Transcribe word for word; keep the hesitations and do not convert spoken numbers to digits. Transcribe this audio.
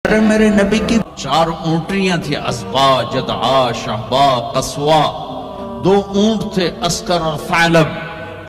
मेरे नबी की चार ऊंटनियां थी, असबा, जदआ, शहबा, कसवा। दो ऊंट थे, अस्कर और फालब।